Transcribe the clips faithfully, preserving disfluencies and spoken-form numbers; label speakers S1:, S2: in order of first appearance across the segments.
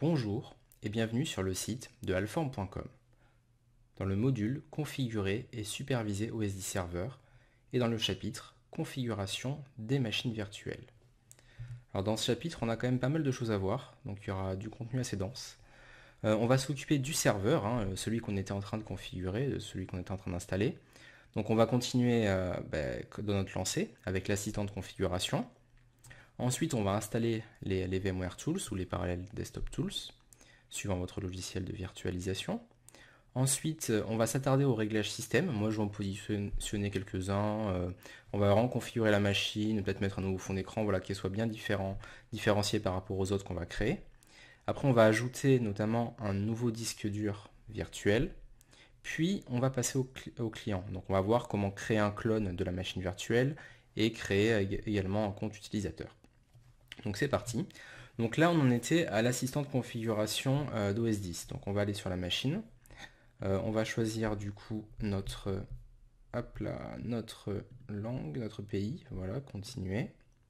S1: Bonjour et bienvenue sur le site de alform point com. Dans le module Configurer et superviser O S D Server et dans le chapitre Configuration des machines virtuelles. Alors dans ce chapitre, on a quand même pas mal de choses à voir, donc il y aura du contenu assez dense. Euh, on va s'occuper du serveur, hein, celui qu'on était en train de configurer, celui qu'on était en train d'installer. Donc on va continuer euh, bah, dans notre lancée avec l'assistant de configuration. Ensuite, on va installer les, les VMware Tools ou les Parallel Desktop Tools, suivant votre logiciel de virtualisation. Ensuite, on va s'attarder au réglage système. Moi, je vais en positionner quelques-uns. Euh, on va vraiment configurer la machine, peut-être mettre un nouveau fond d'écran, voilà, qui soit bien différent, différencié par rapport aux autres qu'on va créer. Après, on va ajouter notamment un nouveau disque dur virtuel. Puis, on va passer au, cl au client. Donc, on va voir comment créer un clone de la machine virtuelle et créer également un compte utilisateur. Donc c'est parti. Donc là on en était à l'assistant de configuration euh, d'O S dix. Donc on va aller sur la machine. Euh, on va choisir du coup notre, hop là, notre langue, notre pays. Voilà, continuer.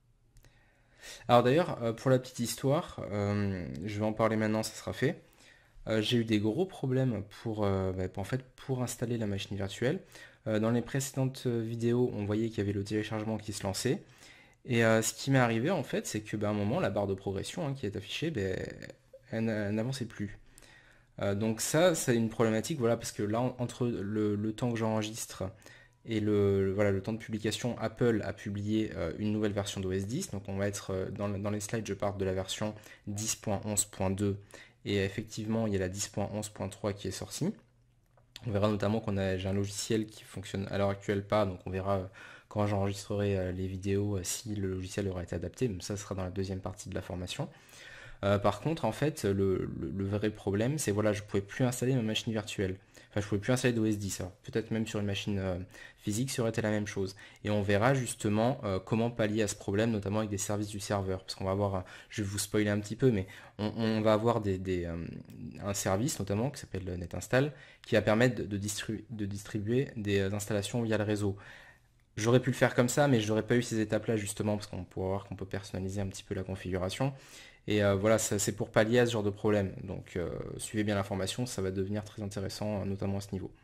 S1: Alors d'ailleurs, euh, pour la petite histoire, euh, je vais en parler maintenant, ça sera fait. Euh, j'ai eu des gros problèmes pour, euh, bah, pour, en fait, pour installer la machine virtuelle. Euh, dans les précédentes vidéos, on voyait qu'il y avait le téléchargement qui se lançait. Et euh, ce qui m'est arrivé en fait, c'est que bah, à un moment, la barre de progression hein, qui est affichée, bah, elle, elle n'avançait plus. Euh, donc ça, c'est une problématique, voilà, parce que là, entre le, le temps que j'enregistre et le, le, voilà, le temps de publication, Apple a publié euh, une nouvelle version d'O S dix. Donc on va être euh, dans, dans les slides, je parle de la version dix point onze point deux. Et effectivement, il y a la dix point onze point trois qui est sortie. On verra notamment qu'on a j'ai un logiciel qui fonctionne à l'heure actuelle pas, donc on verra euh, quand j'enregistrerai les vidéos si le logiciel aura été adapté, mais ça sera dans la deuxième partie de la formation. Euh, par contre, en fait, le, le, le vrai problème, c'est voilà, je ne pouvais plus installer ma machine virtuelle. Enfin, je ne pouvais plus installer d'O S dix. Peut-être même sur une machine euh, physique, ça aurait été la même chose. Et on verra justement euh, comment pallier à ce problème, notamment avec des services du serveur. Parce qu'on va avoir, je vais vous spoiler un petit peu, mais on, on va avoir des, des, euh, un service notamment qui s'appelle NetInstall, qui va permettre de, de, distribu de distribuer des installations via le réseau. J'aurais pu le faire comme ça, mais je n'aurais pas eu ces étapes-là justement, parce qu'on pourra voir qu'on peut personnaliser un petit peu la configuration. Et euh, voilà, c'est pour pallier à ce genre de problème. Donc euh, suivez bien l'information, ça va devenir très intéressant, notamment à ce niveau.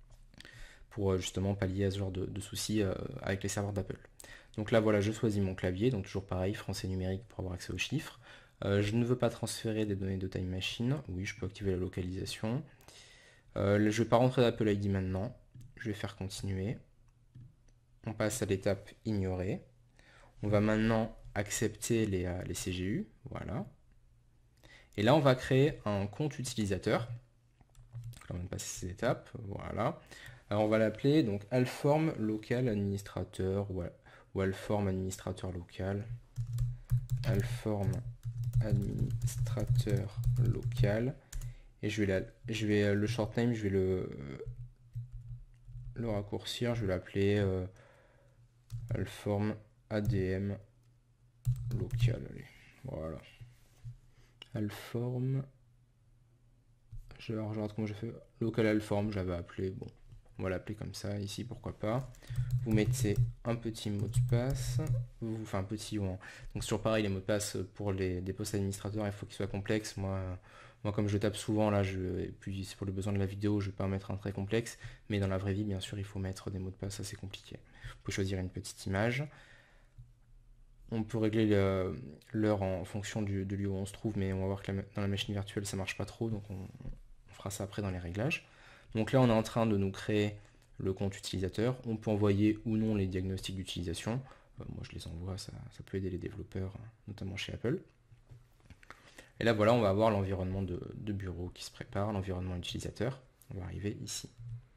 S1: Pour euh, justement pallier à ce genre de, de soucis euh, avec les serveurs d'Apple. Donc là voilà, je choisis mon clavier, donc toujours pareil, français numérique pour avoir accès aux chiffres. Euh, je ne veux pas transférer des données de Time Machine. Oui, je peux activer la localisation. Euh, je ne vais pas rentrer d'Apple I D maintenant. Je vais faire continuer. On passe à l'étape ignorer. On va maintenant accepter les, euh, les C G U, voilà. Et là, on va créer un compte utilisateur. Là, on va passer ces étapes, voilà. Alors, on va l'appeler donc alform local administrateur ou, ou alform administrateur local. Alform administrateur local. Et je vais, la, je vais le short name, je vais le, le raccourcir, je vais l'appeler euh, alform A D M local. Allez, voilà. Alform. Je, alors, je regarde comment je fais. Local alform, j'avais appelé. Bon, on va l'appeler comme ça ici, pourquoi pas. Vous mettez un petit mot de passe. Vous, enfin, un petit ou un. Donc, c'est toujours pareil, les mots de passe pour les, des postes administrateurs, il faut qu'ils soient complexes. Moi, moi, comme je tape souvent, là, je, et puis c'est pour le besoin de la vidéo, je ne vais pas en mettre un très complexe. Mais dans la vraie vie, bien sûr, il faut mettre des mots de passe assez compliqués. Vous pouvez choisir une petite image. On peut régler l'heure en fonction du, de lieu où on se trouve, mais on va voir que la, dans la machine virtuelle ça marche pas trop, donc on, on fera ça après dans les réglages. Donc là on est en train de nous créer le compte utilisateur. On peut envoyer ou non les diagnostics d'utilisation. Euh, moi je les envoie, ça, ça peut aider les développeurs, notamment chez Apple. Et là voilà, on va avoir l'environnement de, de bureau qui se prépare, l'environnement utilisateur. On va arriver ici.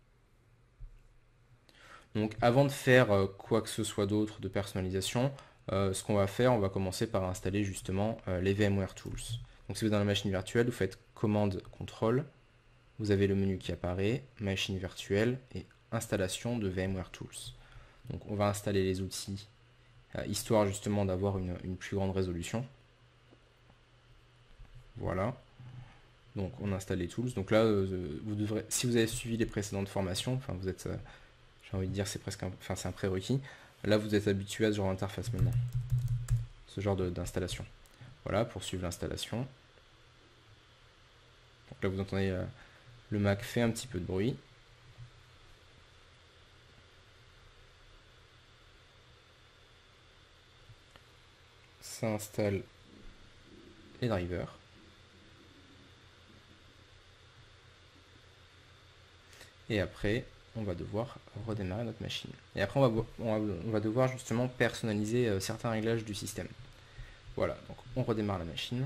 S1: Donc avant de faire euh, quoi que ce soit d'autre de personnalisation, Euh, ce qu'on va faire, on va commencer par installer justement euh, les VMware Tools. Donc si vous êtes dans la machine virtuelle, vous faites commande contrôle, vous avez le menu qui apparaît, machine virtuelle et installation de VMware Tools. Donc on va installer les outils, euh, histoire justement d'avoir une, une plus grande résolution. Voilà. Donc on installe les tools. Donc là, euh, vous devrez, si vous avez suivi les précédentes formations, enfin vous êtes, euh, j'ai envie de dire c'est presque un, enfin c'est un prérequis. Là, vous êtes habitué à ce genre d'interface maintenant, ce genre d'installation. Voilà, pour suivre l'installation. Donc là vous entendez euh, le Mac fait un petit peu de bruit. Ça installe les drivers. Et après, on va devoir redémarrer notre machine. Et après, on va, on va, on va devoir justement personnaliser euh, certains réglages du système. Voilà, donc on redémarre la machine.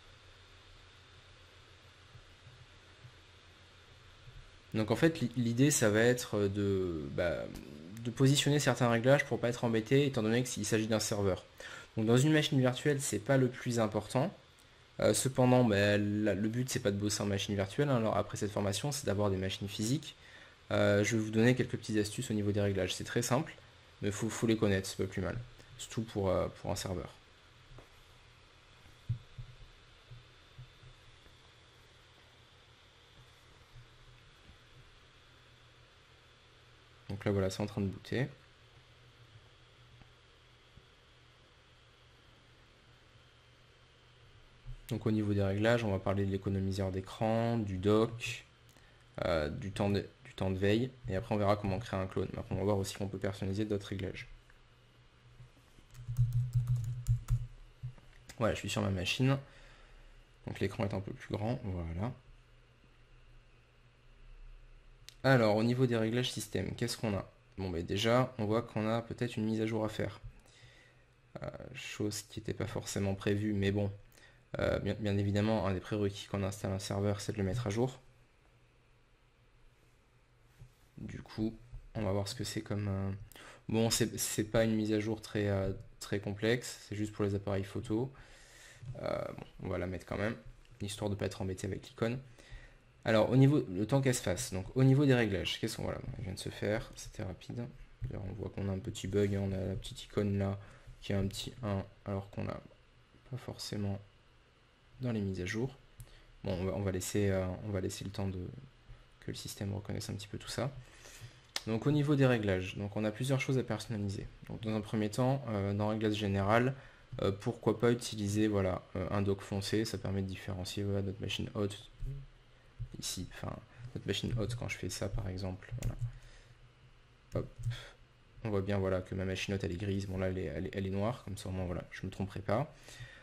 S1: Donc en fait, l'idée, ça va être de, bah, de positionner certains réglages pour pas être embêté, étant donné qu'il s'agit d'un serveur. Donc dans une machine virtuelle, c'est pas le plus important. Euh, cependant, bah, la, le but, c'est pas de bosser en machine virtuelle. Hein. Alors après cette formation, c'est d'avoir des machines physiques. Euh, je vais vous donner quelques petites astuces au niveau des réglages. C'est très simple, mais il faut, faut les connaître, c'est pas plus mal. Surtout pour, euh, pour un serveur. Donc là voilà, c'est en train de booter. Donc au niveau des réglages, on va parler de l'économiseur d'écran, du dock, euh, du, temps de, du temps de veille, et après on verra comment créer un clone. Après on va voir aussi qu'on peut personnaliser d'autres réglages. Voilà, je suis sur ma machine. Donc l'écran est un peu plus grand, voilà. Alors au niveau des réglages système, qu'est-ce qu'on a? Bon ben déjà, on voit qu'on a peut-être une mise à jour à faire. Euh, chose qui n'était pas forcément prévue, mais bon, euh, bien, bien évidemment, un des prérequis quand on installe un serveur, c'est de le mettre à jour. Du coup, on va voir ce que c'est comme... Euh... Bon, c'est pas une mise à jour très, euh, très complexe, c'est juste pour les appareils photo. Euh, bon, on va la mettre quand même, histoire de ne pas être embêté avec l'icône. Alors, au niveau, le temps qu'elle se fasse, donc au niveau des réglages, qu'est-ce qu'on voilà, elle vient de se faire, c'était rapide. Alors, on voit qu'on a un petit bug, hein, on a la petite icône là qui a un petit un, alors qu'on n'a pas forcément dans les mises à jour. Bon, on va, on va laisser, euh, on va laisser le temps de que le système reconnaisse un petit peu tout ça. Donc au niveau des réglages, donc on a plusieurs choses à personnaliser. Donc dans un premier temps, euh, dans réglages général, euh, pourquoi pas utiliser voilà, euh, un dock foncé, ça permet de différencier voilà, notre machine haute ici, enfin notre machine haute quand je fais ça par exemple. Voilà. Hop. On voit bien voilà, que ma machine haute elle est grise, bon là elle est, elle est, elle est noire, comme ça au moins voilà, je ne me tromperai pas.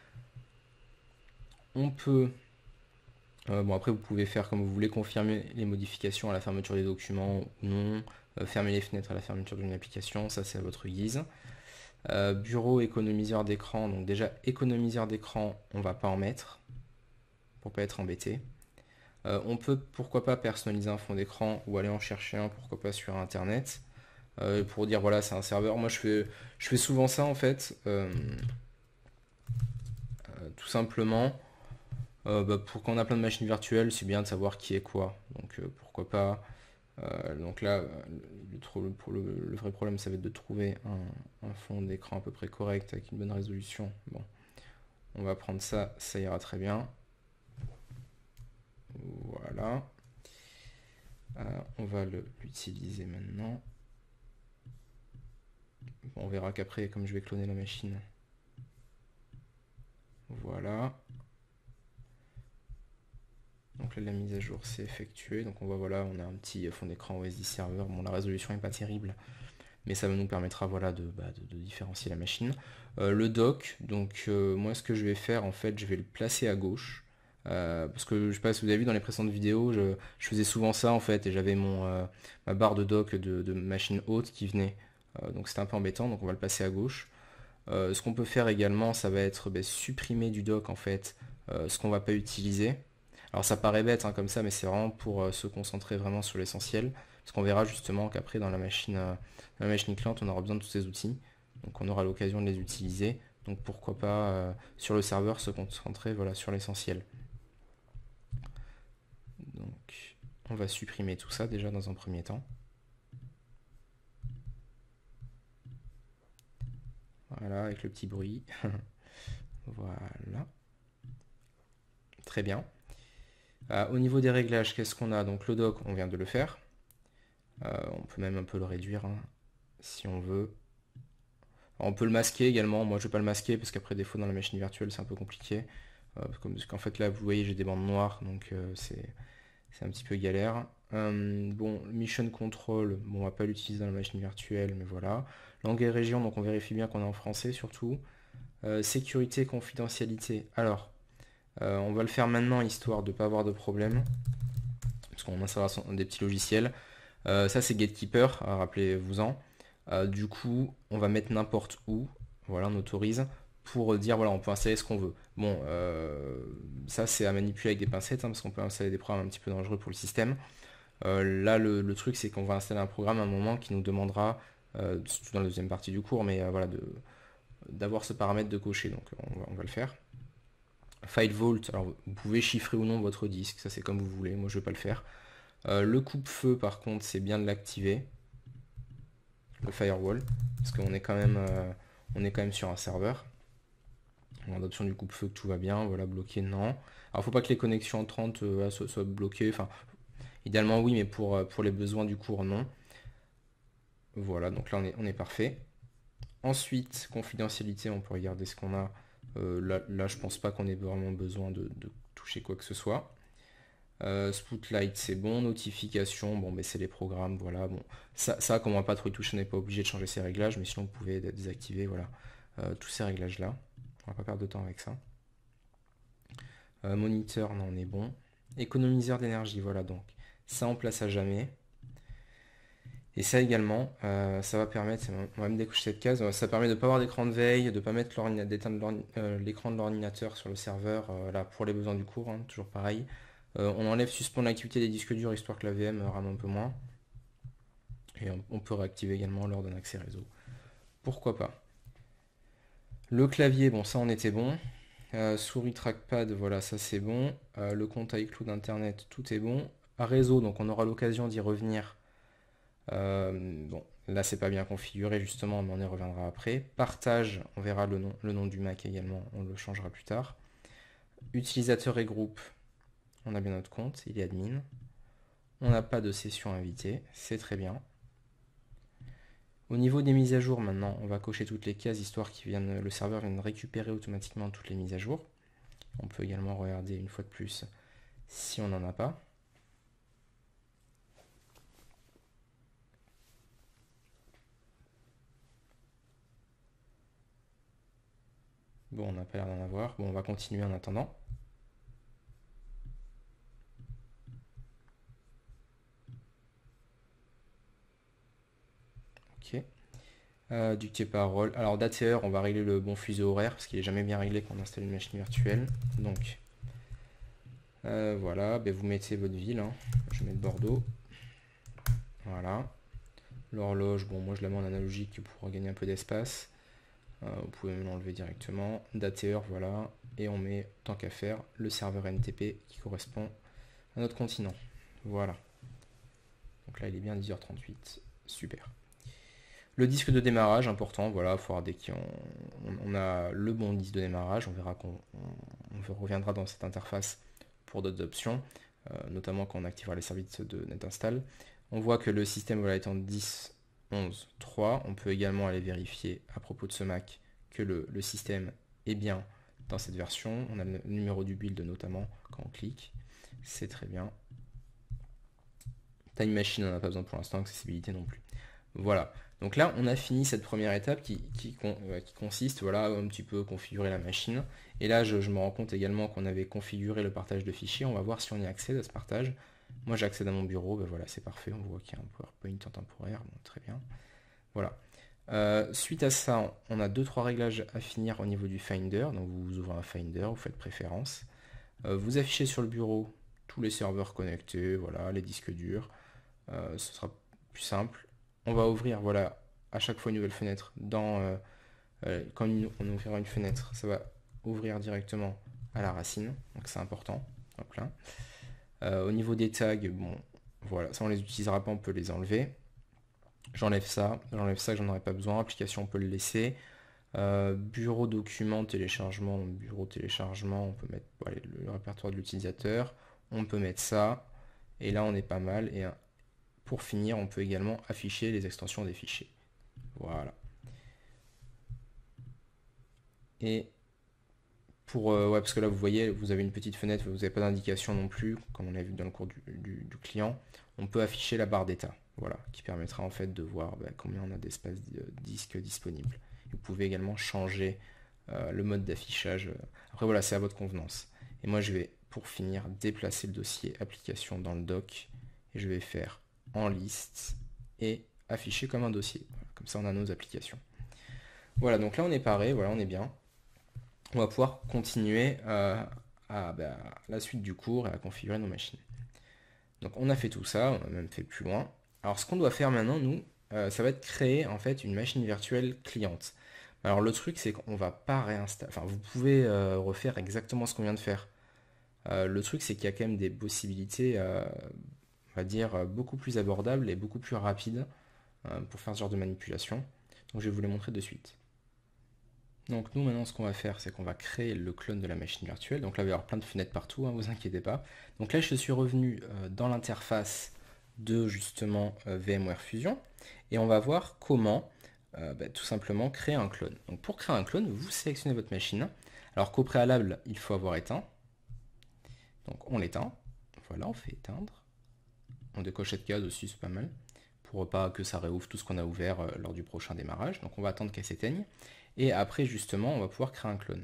S1: On peut, euh, bon après vous pouvez faire comme vous voulez, confirmer les modifications à la fermeture des documents ou non, euh, fermer les fenêtres à la fermeture d'une application, ça c'est à votre guise. Euh, bureau économiseur d'écran, donc déjà économiseur d'écran, on va pas en mettre pour pas être embêté. Euh, on peut pourquoi pas personnaliser un fond d'écran ou aller en chercher un, pourquoi pas sur internet, euh, pour dire voilà c'est un serveur. Moi je fais, je fais souvent ça en fait, euh, euh, tout simplement. Euh, bah, pour quand on a plein de machines virtuelles, c'est bien de savoir qui est quoi. Donc euh, pourquoi pas. Euh, donc là, le, pour le, le vrai problème, ça va être de trouver un, un fond d'écran à peu près correct avec une bonne résolution. Bon, on va prendre ça, ça ira très bien. Voilà. Euh, on va l'utiliser maintenant. Bon, on verra qu'après, comme je vais cloner la machine. Voilà. Donc là, la mise à jour s'est effectuée. Donc on voit, voilà, on a un petit fond d'écran O S dix serveur. Bon, la résolution n'est pas terrible, mais ça nous permettra, voilà, de, bah, de, de différencier la machine. Euh, le dock, donc euh, moi, ce que je vais faire, en fait, je vais le placer à gauche. Euh, parce que je sais pas si vous avez vu dans les précédentes vidéos, je, je faisais souvent ça en fait, et j'avais mon euh, ma barre de dock de, de machine haute qui venait. Euh, donc c'était un peu embêtant, donc on va le passer à gauche. Euh, ce qu'on peut faire également, ça va être bah, supprimer du dock en fait euh, ce qu'on va pas utiliser. Alors ça paraît bête hein, comme ça, mais c'est vraiment pour euh, se concentrer vraiment sur l'essentiel. Parce qu'on verra justement qu'après dans la machine euh, dans la machine cliente, on aura besoin de tous ces outils. Donc on aura l'occasion de les utiliser. Donc pourquoi pas euh, sur le serveur se concentrer voilà, sur l'essentiel. Donc on va supprimer tout ça déjà dans un premier temps. Voilà, avec le petit bruit. Voilà. Très bien. Euh, au niveau des réglages, qu'est-ce qu'on a? Donc le dock, on vient de le faire. Euh, on peut même un peu le réduire hein, si on veut. Alors, on peut le masquer également. Moi je ne vais pas le masquer parce qu'après des fois dans la machine virtuelle c'est un peu compliqué. Euh, comme, parce qu'en fait là vous voyez j'ai des bandes noires, donc euh, c'est c'est un petit peu galère. Euh, bon, mission control, bon, on va pas l'utiliser dans la machine virtuelle, mais voilà. Langue et région, donc on vérifie bien qu'on est en français surtout. Euh, sécurité, confidentialité. Alors, euh, on va le faire maintenant histoire de ne pas avoir de problème, parce qu'on installera son- des petits logiciels. Euh, ça c'est Gatekeeper, hein, rappelez-vous-en. Euh, du coup, on va mettre n'importe où, voilà, on autorise, pour dire voilà, on peut installer ce qu'on veut. Bon, euh, ça c'est à manipuler avec des pincettes, hein, parce qu'on peut installer des programmes un petit peu dangereux pour le système. Euh, là, le, le truc, c'est qu'on va installer un programme à un moment qui nous demandera, euh, surtout dans la deuxième partie du cours, mais euh, voilà, de, d'avoir ce paramètre de cocher. Donc, on va, on va le faire. File Vault, alors vous pouvez chiffrer ou non votre disque, ça c'est comme vous voulez, moi je vais pas le faire. Euh, le coupe-feu, par contre, c'est bien de l'activer. Le firewall, parce qu'on est quand même, euh, on est quand même sur un serveur. En option du coupe-feu, tout va bien, voilà, bloqué, non. Alors, faut pas que les connexions entrantes euh, soient, soient bloquées, enfin, idéalement oui, mais pour, euh, pour les besoins du cours, non. Voilà, donc là on est, on est parfait. Ensuite, confidentialité, on peut regarder ce qu'on a. Euh, là, là, je pense pas qu'on ait vraiment besoin de, de toucher quoi que ce soit. Euh, Spotlight, c'est bon. Notification, bon, mais c'est les programmes, voilà. Bon, ça, ça, comme on va pas trop y toucher, on n'est pas obligé de changer ces réglages, mais sinon, vous pouvez désactiver, voilà, euh, tous ces réglages-là. On va pas perdre de temps avec ça. Euh, moniteur, non, on est bon. Économiseur d'énergie, voilà, donc ça, on place à jamais. Et ça également, euh, ça va permettre, on va me décocher cette case, ça permet de ne pas avoir d'écran de veille, de ne pas mettre d'éteindre euh, l'écran de l'ordinateur sur le serveur, euh, là pour les besoins du cours, hein, toujours pareil. Euh, on enlève suspendre l'activité des disques durs histoire que la V M rame un peu moins. Et on, on peut réactiver également lors d'un accès réseau. Pourquoi pas. Le clavier, bon ça on était bon. Euh, souris trackpad, voilà ça c'est bon. Euh, le compte iCloud Internet, tout est bon. À réseau, donc on aura l'occasion d'y revenir. Euh, bon, là c'est pas bien configuré justement, mais on y reviendra après. Partage, on verra le nom, le nom du Mac également, on le changera plus tard. Utilisateur et groupe, on a bien notre compte, il est admin. On n'a pas de session invitée, c'est très bien. Au niveau des mises à jour maintenant, on va cocher toutes les cases histoire que le serveur vienne récupérer automatiquement toutes les mises à jour. On peut également regarder une fois de plus si on n'en a pas. Bon, on n'a pas l'air d'en avoir. Bon, on va continuer en attendant. Ok. Euh, dictée parole. Alors date et heure, on va régler le bon fuseau horaire parce qu'il est jamais bien réglé quand on installe une machine virtuelle. Donc euh, voilà, ben, vous mettez votre ville. Hein. Je vais mettre Bordeaux. Voilà. L'horloge, bon moi je la mets en analogique pour gagner un peu d'espace. Euh, vous pouvez me l'enlever directement. Date et heure, voilà. Et on met, tant qu'à faire, le serveur N T P qui correspond à notre continent. Voilà. Donc là il est bien dix heures trente-huit. Super. Le disque de démarrage, important, voilà, il faut avoir dès qu'on on a le bon disque de démarrage, on verra qu'on on reviendra dans cette interface pour d'autres options, euh, notamment quand on activera les services de NetInstall. On voit que le système voilà, est en dix point onze point trois, on peut également aller vérifier à propos de ce Mac que le, le système est bien dans cette version. On a le numéro du build notamment quand on clique, c'est très bien. Time Machine, on n'a pas besoin pour l'instant, accessibilité non plus. Voilà, donc là on a fini cette première étape qui, qui, euh, qui consiste voilà, un petit peu configurer la machine. Et là je, je me rends compte également qu'on avait configuré le partage de fichiers. On va voir si on y accède à ce partage. Moi j'accède à mon bureau, ben voilà c'est parfait, on voit qu'il y a un PowerPoint en temporaire, bon, très bien. Voilà. Euh, suite à ça, on a deux trois réglages à finir au niveau du Finder. Donc vous ouvrez un Finder, vous faites préférences. Euh, vous affichez sur le bureau tous les serveurs connectés, voilà, les disques durs. Euh, ce sera plus simple. On va ouvrir voilà, à chaque fois une nouvelle fenêtre. Dans, euh, euh, quand on ouvrira une fenêtre, ça va ouvrir directement à la racine, donc c'est important. Donc là. Euh, au niveau des tags, bon, voilà, ça on les utilisera pas, on peut les enlever. J'enlève ça, j'enlève ça, j'en aurai pas besoin. Application, on peut le laisser. Euh, bureau document téléchargement, bureau téléchargement, on peut mettre voilà, le répertoire de l'utilisateur. On peut mettre ça. Et là on est pas mal. Et pour finir, on peut également afficher les extensions des fichiers. Voilà. Et pour, euh, ouais, parce que là, vous voyez, vous avez une petite fenêtre, vous n'avez pas d'indication non plus, comme on a vu dans le cours du, du- du client. On peut afficher la barre d'état, voilà, qui permettra en fait de voir bah, combien on a d'espace di- disque disponible. Vous pouvez également changer euh, le mode d'affichage. Après, voilà, c'est à votre convenance. Et moi, je vais, pour finir, déplacer le dossier application dans le doc, et je vais faire en liste et afficher comme un dossier. Voilà, comme ça, on a nos applications. Voilà, donc là, on est paré, voilà, on est bien. On va pouvoir continuer euh, à bah, la suite du cours et à configurer nos machines. Donc on a fait tout ça, on a même fait plus loin. Alors ce qu'on doit faire maintenant, nous, euh, ça va être créer en fait une machine virtuelle cliente. Alors le truc c'est qu'on va pas réinstaller, enfin vous pouvez euh, refaire exactement ce qu'on vient de faire. Euh, le truc c'est qu'il y a quand même des possibilités, euh, on va dire, euh, beaucoup plus abordables et beaucoup plus rapides euh, pour faire ce genre de manipulation. Donc je vais vous les montrer de suite. Donc nous maintenant ce qu'on va faire c'est qu'on va créer le clone de la machine virtuelle. Donc là il va y avoir plein de fenêtres partout, hein, vous inquiétez pas. Donc là je suis revenu euh, dans l'interface de justement euh, VMware Fusion et on va voir comment euh, bah, tout simplement créer un clone. Donc pour créer un clone, vous sélectionnez votre machine. Alors qu'au préalable il faut avoir éteint. Donc on l'éteint. Voilà, on fait éteindre. On décoche cette case aussi, c'est pas mal. Pour pas que ça réouvre tout ce qu'on a ouvert euh, lors du prochain démarrage. Donc on va attendre qu'elle s'éteigne. Et après, justement, on va pouvoir créer un clone.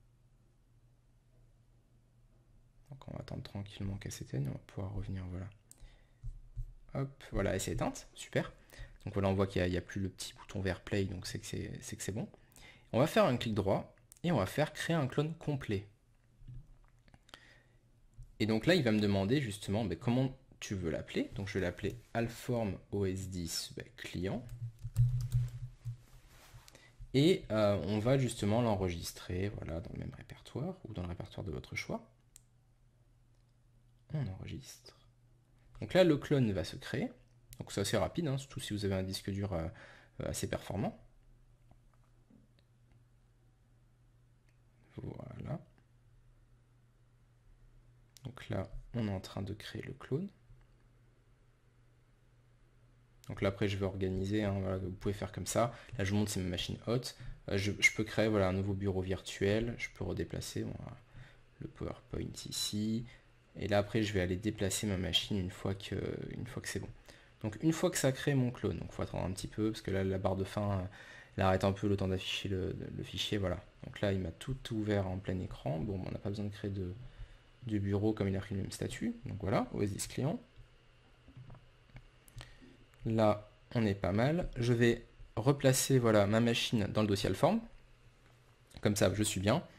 S1: Donc on va attendre tranquillement qu'elle s'éteigne, on va pouvoir revenir, voilà. Hop, voilà, elle s'est éteinte, super. Donc voilà, on voit qu'il n'y a, a plus le petit bouton vert play, donc c'est que c'est bon. On va faire un clic droit, et on va faire créer un clone complet. Et donc là, il va me demander justement bah, comment tu veux l'appeler. Donc je vais l'appeler Alform O S dix bah, client. Et euh, on va justement l'enregistrer voilà, dans le même répertoire, ou dans le répertoire de votre choix. On enregistre. Donc là, le clone va se créer. Donc c'est assez rapide, hein, surtout si vous avez un disque dur euh, assez performant. Voilà. Donc là, on est en train de créer le clone. Donc là, après, je vais organiser. Hein, voilà, vous pouvez faire comme ça. Là, je vous montre, c'est ma machine hot. Euh, je, je peux créer voilà, un nouveau bureau virtuel. Je peux redéplacer bon, le PowerPoint ici. Et là, après, je vais aller déplacer ma machine une fois que, une fois que c'est bon. Donc une fois que ça crée mon clone, donc il faut attendre un petit peu, parce que là, la barre de fin, elle arrête un peu le temps d'afficher le, le fichier, voilà. Donc là, il m'a tout ouvert en plein écran. Bon, on n'a pas besoin de créer de, de bureau comme il a pris le même statut. Donc voilà, O S dix client. Là, on est pas mal. Je vais replacer voilà, ma machine dans le dossier Alform. Comme ça, je suis bien.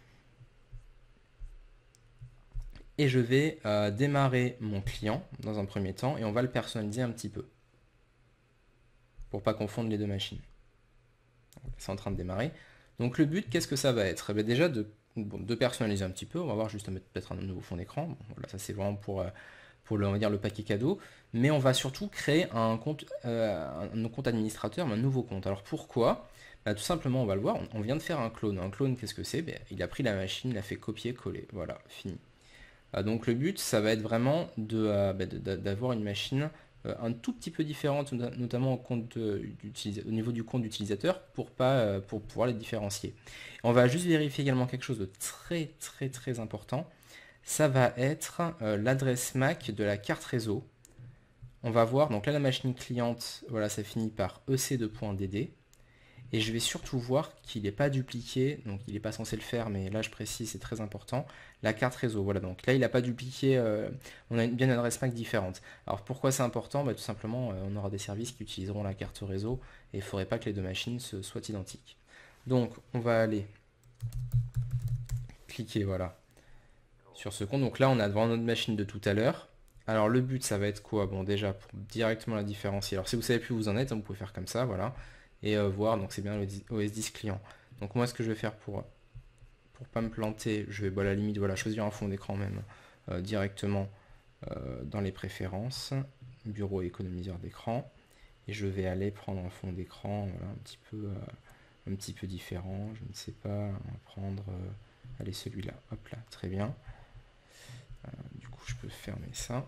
S1: Et je vais euh, démarrer mon client dans un premier temps et on va le personnaliser un petit peu. Pour pas confondre les deux machines. C'est en train de démarrer. Donc le but, qu'est-ce que ça va être? Eh bien, déjà de, bon, de personnaliser un petit peu. On va voir juste peut-être un nouveau fond d'écran. Bon, voilà, ça c'est vraiment pour, pour le, on va dire, le paquet cadeau. Mais on va surtout créer un compte, euh, un compte administrateur, un nouveau compte. Alors pourquoi? Bah, tout simplement, on va le voir. On, on vient de faire un clone. Un clone, qu'est-ce que c'est? Ben, il a pris la machine, il a fait copier-coller. Voilà, fini. Euh, donc le but, ça va être vraiment de, euh, bah, d'avoir une machine un tout petit peu différente, notamment au, compte au niveau du compte d'utilisateur, pour, pas, pour pouvoir les différencier. On va juste vérifier également quelque chose de très très très important. Ça va être euh, l'adresse M A C de la carte réseau. On va voir, donc là la machine cliente, voilà, ça finit par E C deux point D D. Et je vais surtout voir qu'il n'est pas dupliqué, donc il n'est pas censé le faire, mais là je précise, c'est très important, la carte réseau. Voilà, donc là il n'a pas dupliqué, euh, on a bien une adresse M A C différente. Alors pourquoi c'est important? Bah, tout simplement, euh, on aura des services qui utiliseront la carte réseau, et il ne faudrait pas que les deux machines se, soient identiques. Donc on va aller cliquer, voilà, sur ce compte. Donc là on a devant notre machine de tout à l'heure. Alors le but ça va être quoi? Bon déjà, pour directement la différencier. Alors si vous savez plus où vous en êtes, vous pouvez faire comme ça, voilà. Et euh, voir, donc c'est bien le O S dix client. Donc moi ce que je vais faire pour pour pas me planter, je vais bah, à la limite voilà, choisir un fond d'écran même euh, directement euh, dans les préférences, bureau et économiseur d'écran, et je vais aller prendre un fond d'écran voilà, un petit peu euh, un petit peu différent, je ne sais pas, on va prendre euh, allez celui-là, hop là, très bien. Euh, du coup je peux fermer ça.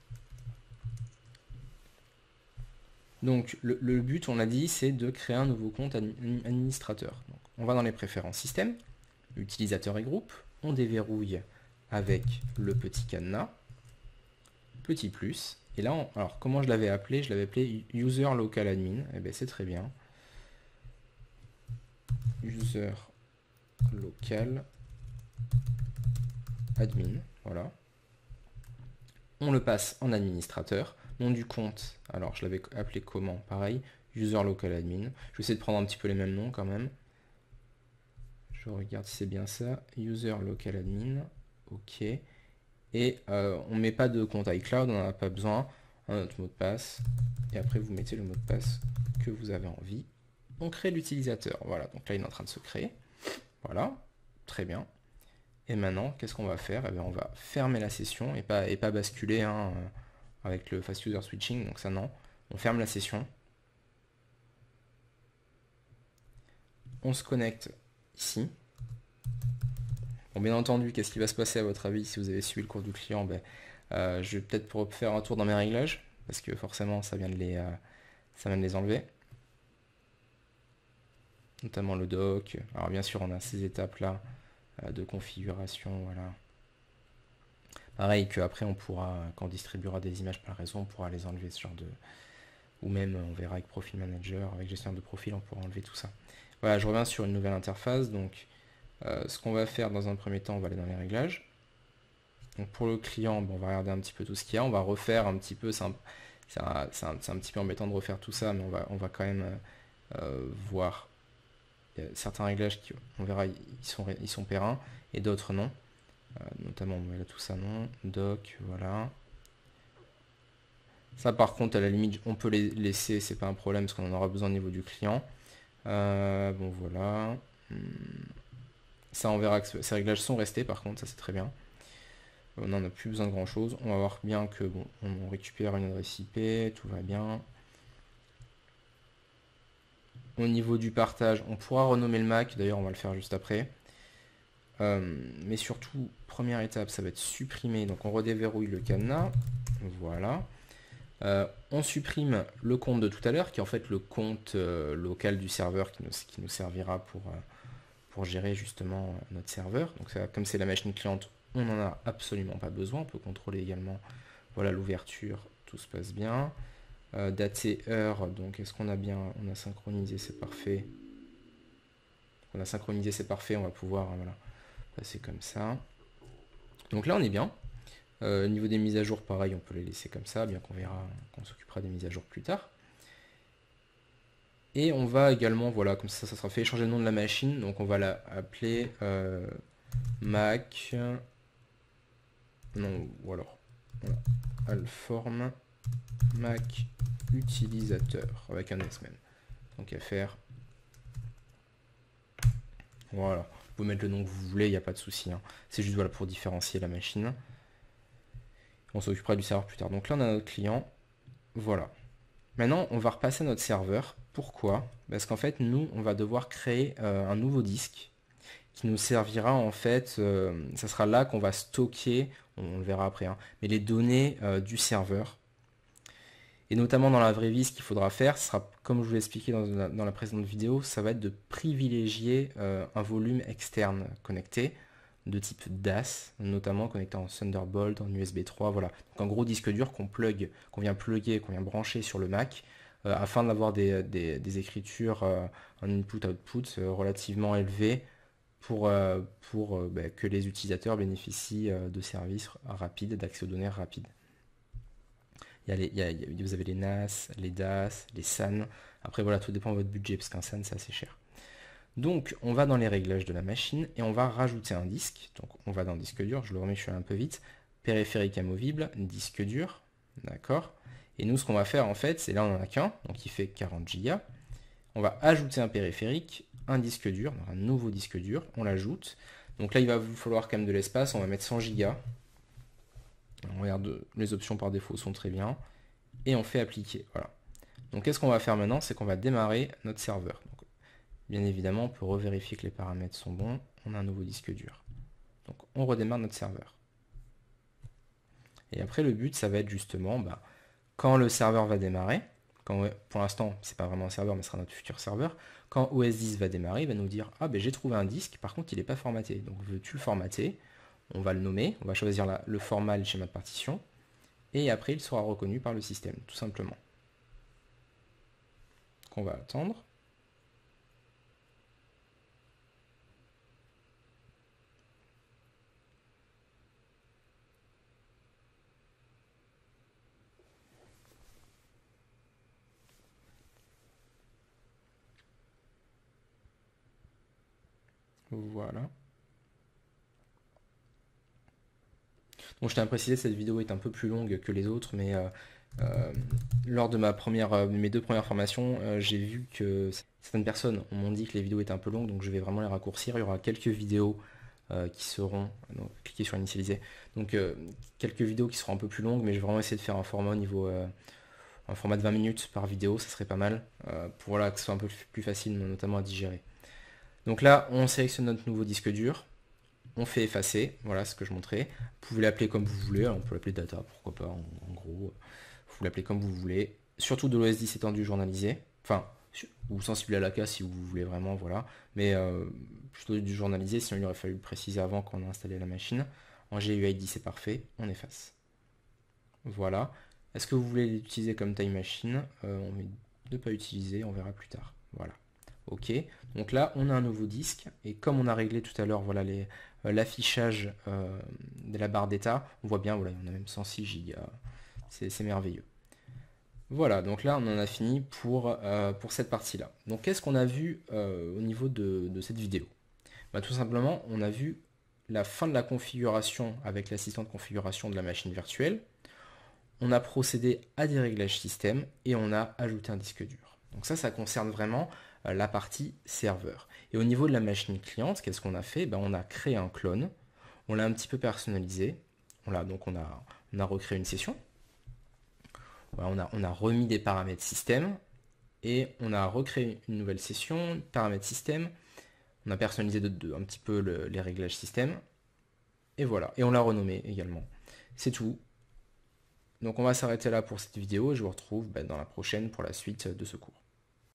S1: Donc le, le but, on l'a dit, c'est de créer un nouveau compte administrateur. Donc, on va dans les préférences système, utilisateur et groupe. on déverrouille avec le petit cadenas, petit plus, et là, on, alors comment je l'avais appelé? Je l'avais appelé user local admin, et bien c'est très bien. User local admin, voilà. On le passe en administrateur. Nom du compte, alors je l'avais appelé comment? Pareil, user local admin. Je vais essayer de prendre un petit peu les mêmes noms quand même. Je regarde si c'est bien ça. User local admin, ok. Et euh, on ne met pas de compte iCloud, on n'en a pas besoin. Un autre mot de passe. Et après vous mettez le mot de passe que vous avez envie. On crée l'utilisateur. Voilà, donc là il est en train de se créer. Voilà, très bien. Et maintenant, qu'est-ce qu'on va faire? Eh bien, on va fermer la session et pas, et pas basculer hein, avec le fast user switching. Donc ça, non. On ferme la session. On se connecte ici. Bon, bien entendu, qu'est-ce qui va se passer à votre avis si vous avez suivi le cours du client? ben, euh, Je vais peut-être faire un tour dans mes réglages, parce que forcément, ça vient de les, euh, ça vient de les enlever. Notamment le doc. Alors bien sûr, on a ces étapes-là de configuration, voilà. Pareil qu'après on pourra, quand on distribuera des images par réseau, on pourra les enlever ce genre de... Ou même on verra avec Profil Manager, avec gestionnaire de profil, on pourra enlever tout ça. Voilà, je reviens sur une nouvelle interface. Donc euh, ce qu'on va faire dans un premier temps, on va aller dans les réglages. Donc pour le client, bon, on va regarder un petit peu tout ce qu'il y a. On va refaire un petit peu, c'est un, un, un, un petit peu embêtant de refaire tout ça, mais on va, on va quand même euh, voir. Il y a certains réglages qui, on verra, ils sont, ils sont périns et d'autres non. Euh, notamment, voilà, tout ça non. Doc, voilà. Ça par contre, à la limite, on peut les laisser, c'est pas un problème parce qu'on en aura besoin au niveau du client. Euh, bon voilà. Ça, on verra que ces réglages sont restés par contre, ça c'est très bien. On n'en a plus besoin de grand chose. On va voir bien que bon, on récupère une adresse I P, tout va bien. Au niveau du partage, on pourra renommer le Mac, d'ailleurs on va le faire juste après. Euh, mais surtout, première étape, ça va être supprimer. Donc on redéverrouille le cadenas. Voilà. Euh, on supprime le compte de tout à l'heure, qui est en fait le compte euh, local du serveur qui nous, qui nous servira pour, euh, pour gérer justement euh, notre serveur. Donc ça, comme c'est la machine cliente, on n'en a absolument pas besoin. On peut contrôler également voilà, l'ouverture, tout se passe bien. Euh, date et heure, donc est-ce qu'on a bien, on a synchronisé, c'est parfait. On a synchronisé, c'est parfait, on va pouvoir voilà, passer comme ça. Donc là on est bien. Euh, au niveau des mises à jour, pareil, on peut les laisser comme ça, bien qu'on verra, qu'on s'occupera des mises à jour plus tard. Et on va également, voilà, comme ça, ça sera fait, changer le nom de la machine. Donc on va l'appeler euh, Mac. Non, ou alors, voilà, Alform Mac utilisateur, avec un S même. Donc à faire. Voilà, vous pouvez mettre le nom que vous voulez, il n'y a pas de souci. Hein. C'est juste voilà, pour différencier la machine. On s'occupera du serveur plus tard. Donc là, on a notre client. Voilà. Maintenant, on va repasser à notre serveur. Pourquoi? Parce qu'en fait, nous, on va devoir créer euh, un nouveau disque qui nous servira en fait, euh, ça sera là qu'on va stocker, on, on le verra après, hein, mais les données euh, du serveur. Et notamment dans la vraie vie, ce qu'il faudra faire, ce sera, comme je vous l'ai expliqué dans la, dans la précédente vidéo, ça va être de privilégier euh, un volume externe connecté de type D A S, notamment connecté en Thunderbolt, en U S B trois, voilà. Donc un gros disque dur qu'on plug, qu'on vient plugger, qu'on vient brancher sur le Mac, euh, afin d'avoir des, des, des écritures euh, en input-output euh, relativement élevées pour, euh, pour euh, bah, que les utilisateurs bénéficient euh, de services rapides, d'accès aux données rapides. Il y a les, il y a, il y a, vous avez les N A S, les D A S, les S A N. Après voilà, tout dépend de votre budget, parce qu'un S A N c'est assez cher. Donc on va dans les réglages de la machine et on va rajouter un disque. Donc on va dans le disque dur, je le remets, je suis un peu vite. Périphérique amovible, disque dur, d'accord. Et nous ce qu'on va faire en fait, c'est là on en a qu'un, donc il fait quarante gigas. On va ajouter un périphérique, un disque dur, un nouveau disque dur, on l'ajoute. Donc là il va vous falloir quand même de l'espace, on va mettre cent gigas. On regarde, les options par défaut sont très bien. Et on fait appliquer, voilà. Donc qu'est-ce qu'on va faire maintenant? C'est qu'on va démarrer notre serveur. Donc, bien évidemment, on peut revérifier que les paramètres sont bons. On a un nouveau disque dur. Donc on redémarre notre serveur. Et après le but, ça va être justement, bah, quand le serveur va démarrer, quand, pour l'instant, c'est pas vraiment un serveur, mais ce sera notre futur serveur. Quand O S dix va démarrer, il va nous dire, ah ben j'ai trouvé un disque, par contre il n'est pas formaté. Donc veux-tu le formater? On va le nommer, on va choisir la, le format, le schéma de partition, et après il sera reconnu par le système, tout simplement. On va attendre. Voilà. Bon, je tiens à préciser, cette vidéo est un peu plus longue que les autres, mais euh, euh, lors de ma première, euh, mes deux premières formations, euh, j'ai vu que certaines personnes m'ont dit que les vidéos étaient un peu longues, donc je vais vraiment les raccourcir. Il y aura quelques vidéos euh, qui seront, donc, cliquez sur initialiser, donc euh, quelques vidéos qui seront un peu plus longues, mais je vais vraiment essayer de faire un format au niveau, euh, un format de vingt minutes par vidéo, ça serait pas mal, euh, pour voilà, que ce soit un peu plus facile, notamment à digérer. Donc là, on sélectionne notre nouveau disque dur. On fait effacer, voilà ce que je montrais. Vous pouvez l'appeler comme vous voulez, on peut l'appeler data, pourquoi pas, en, en gros. Vous l'appelez comme vous voulez. Surtout de l'O S dix étendu journalisé. Enfin, ou sensible à l'A K si vous voulez vraiment, voilà. Mais euh, plutôt du journalisé, sinon il aurait fallu le préciser avant quand on a installé la machine. En G U I D c'est parfait, on efface. Voilà. Est-ce que vous voulez l'utiliser comme time machine? euh, On met ne pas utiliser, on verra plus tard. Voilà. Ok, donc là on a un nouveau disque et comme on a réglé tout à l'heure voilà les euh, l'affichage euh, de la barre d'état, on voit bien voilà on a même cent six gigas, c'est merveilleux. Voilà, donc là on en a fini pour, euh, pour cette partie là. Donc qu'est-ce qu'on a vu euh, au niveau de, de cette vidéo? Bah, tout simplement on a vu la fin de la configuration avec l'assistant de configuration de la machine virtuelle. On a procédé à des réglages système et on a ajouté un disque dur. Donc ça, ça concerne vraiment euh, la partie serveur. Et au niveau de la machine cliente, qu'est-ce qu'on a fait? Ben, on a créé un clone, on l'a un petit peu personnalisé. Voilà, donc on a, on a recréé une session. Voilà, on, a, on a remis des paramètres système et on a recréé une nouvelle session, paramètres système. On a personnalisé de, de, un petit peu le, les réglages système. Et voilà, et on l'a renommé également. C'est tout. Donc on va s'arrêter là pour cette vidéo et je vous retrouve ben, dans la prochaine pour la suite de ce cours.